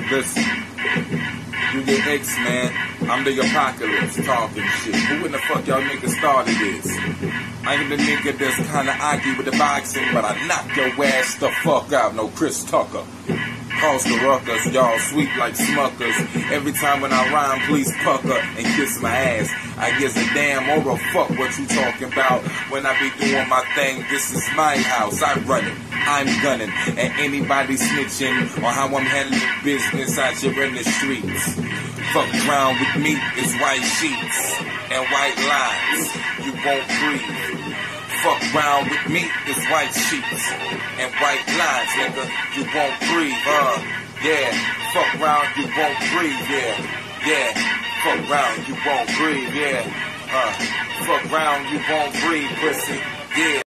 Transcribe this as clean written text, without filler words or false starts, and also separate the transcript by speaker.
Speaker 1: Listen, you get X-Man, I'm the apocalypse talking shit. Who in the fuck y'all niggas started this? I ain't the nigga that's kinda aggy with the boxing, but I knock your ass the fuck out, no Chris Tucker. Cause the ruckus, y'all sweet like Smuckers. Every time when I rhyme, please pucker and kiss my ass. I gives a damn or a fuck what you talking about. When I be doing my thing, this is my house, I run it, I'm gunning. And anybody snitching on how I'm handling business out here in the streets. Fuck around with me, it's white sheets and white lines, you won't breathe. Fuck around with me, it's white sheets and white lines, nigga, you won't breathe, yeah. Fuck around, you won't breathe, yeah. Fuck around, you won't breathe, yeah. Fuck around, you won't breathe, pussy, yeah.